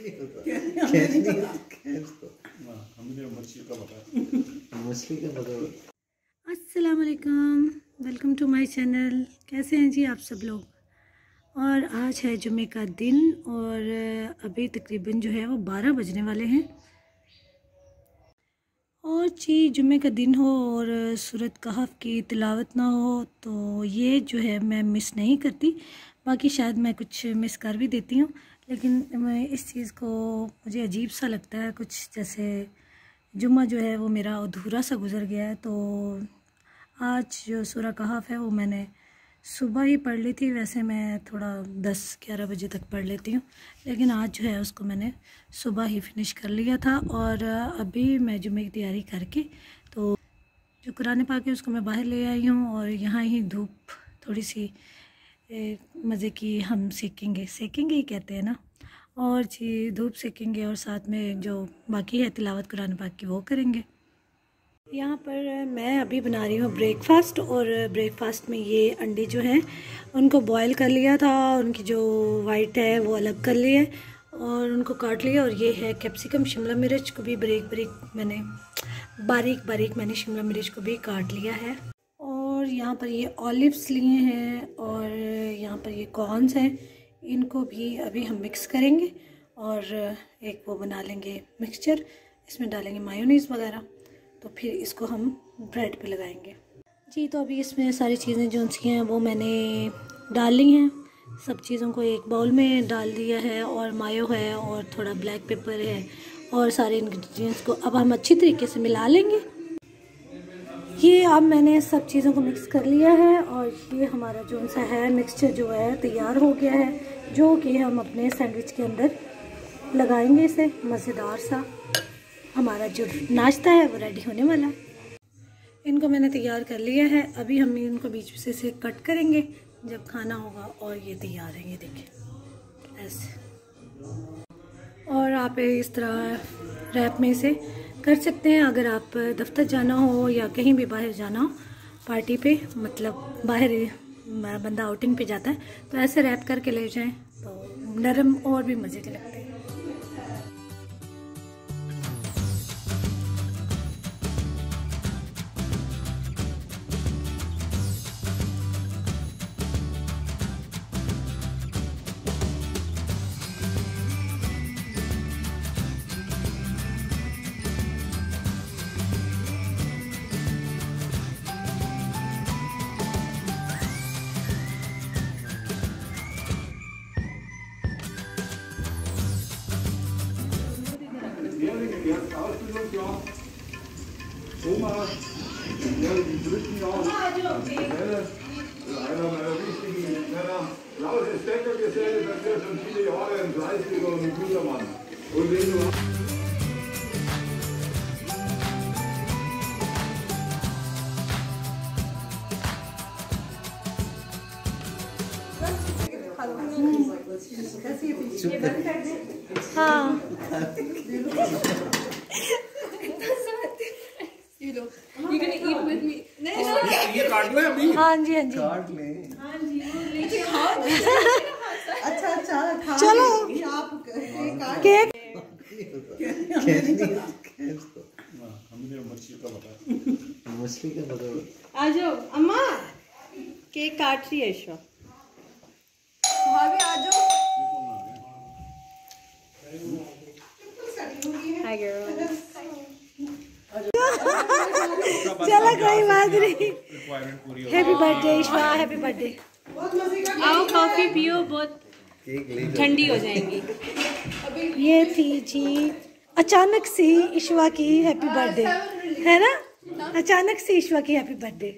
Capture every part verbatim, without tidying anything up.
अस्सलाम वालेकुम, welcome to my channel. कैसे हैं जी आप सब लोग। और आज है जुमे का दिन और अभी तकरीबन जो है वो बारह बजने वाले हैं। और जी जुमे का दिन हो और सूरत कहफ की तिलावत ना हो तो ये जो है मैं मिस नहीं करती। बाकी शायद मैं कुछ मिस कर भी देती हूँ, लेकिन मैं इस चीज़ को मुझे अजीब सा लगता है कुछ, जैसे जुम्मा जो है वो मेरा अधूरा सा गुज़र गया है। तो आज जो सूरह कहफ है वो मैंने सुबह ही पढ़ ली थी। वैसे मैं थोड़ा दस ग्यारह बजे तक पढ़ लेती हूँ, लेकिन आज जो है उसको मैंने सुबह ही फिनिश कर लिया था। और अभी मैं जुम्मे की तैयारी करके तो जो कुरान पाक है उसको मैं बाहर ले आई हूँ और यहाँ ही धूप थोड़ी सी मज़े की हम सेकेंगे सेकेंगे ही कहते हैं ना, और जी धूप सेकेंगे और साथ में जो बाकी है तिलावत कुरान पाक की वो करेंगे। यहाँ पर मैं अभी बना रही हूँ ब्रेकफ़ास्ट, और ब्रेकफ़ास्ट में ये अंडे जो हैं उनको बॉईल कर लिया था, उनकी जो वाइट है वो अलग कर लिए और उनको काट लिया। और ये है कैप्सिकम, शिमला मिर्च को भी बारीक बारीक मैंने बारीक बारीक मैंने शिमला मिर्च को भी काट लिया है। और यहाँ पर ये ऑलिव्स लिए हैं और यहाँ पर ये कॉर्न्स हैं, इनको भी अभी हम मिक्स करेंगे और एक वो बना लेंगे मिक्सचर, इसमें डालेंगे मायोनीज़ वगैरह, तो फिर इसको हम ब्रेड पे लगाएंगे जी। तो अभी इसमें सारी चीज़ें जो सी हैं वो मैंने डाल ली हैं, सब चीज़ों को एक बाउल में डाल दिया है और मायो है और थोड़ा ब्लैक पेपर है और सारे इंग्रेडिएंट्स को अब हम अच्छी तरीके से मिला लेंगे। ये अब मैंने सब चीज़ों को मिक्स कर लिया है और ये हमारा जो सा है मिक्सचर जो है तैयार हो गया है, जो कि हम अपने सैंडविच के अंदर लगाएंगे। इसे मज़ेदार सा हमारा जो नाश्ता है वो रेडी होने वाला है। इनको मैंने तैयार कर लिया है, अभी हम इनको बीच से से कट करेंगे जब खाना होगा। और ये तैयार है, ये देखिए ऐसे। और आप इस तरह रैप में इसे कर सकते हैं अगर आप दफ्तर जाना हो या कहीं भी बाहर जाना हो पार्टी पे, मतलब बाहर बंदा आउटिंग पे जाता है तो ऐसे रैप करके ले जाएं तो नरम और भी मज़े के लगते हैं। Die erste Ausbildungsjahr, Oma, ja, im dritten Jahr, einer meiner wichtigen Männer, Klaus ist Bäckergeselle, bei mir schon viele Jahre ein fleißiger und ein guter Mann. Und wenn du हाँ ये काट ले अभी। हाँ जी हाँ जी काट ले। अच्छा अच्छा चलो केक मछली का पता। आ जाओ अम्मा, केक काट रही है ईशा। भाभी आ जाओ। Hi girls. चलो कोई बात नहीं। Happy birthday Isha, happy birthday. आओ कॉफी पियो, बहुत ठंडी हो जाएंगी। ये थी जी अचानक सी ईशवा की हैप्पी बर्थडे, है ना, अचानक से ईशवा की हैप्पी बर्थडे।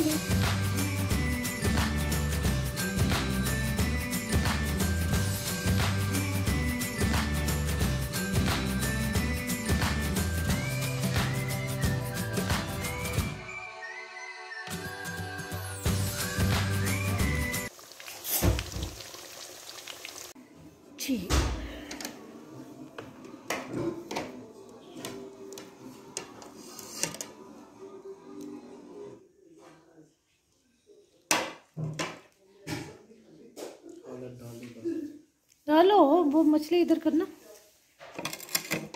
जी डालो वो मछली इधर करना।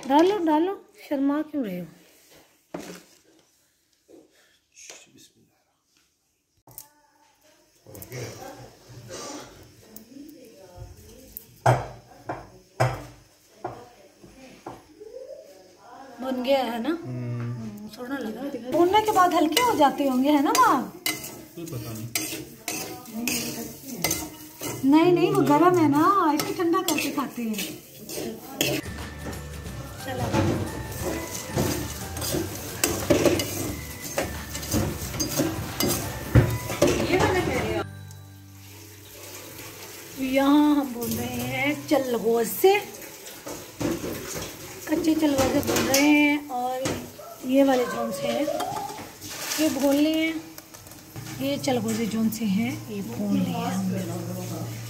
डालो डालो, शर्मा क्यों रहे हो? बन गया है ना? थोड़ा लगा। भूनने के बाद हल्के हो जाते होंगे, है ना माँ? पता नहीं नहीं नहीं, वो गर्म है ना, ऐसे ठंडा करके खाते हैं। चलो ये वाला कह रहे हो? यहाँ हम बोल रहे हैं चलगोज से, कच्चे चलगोजे बोल रहे हैं। और ये वाले जोन से हैं, ये भून लिए हैं। ये चलगोजे जोन से हैं, ये भून लिए हैं हम।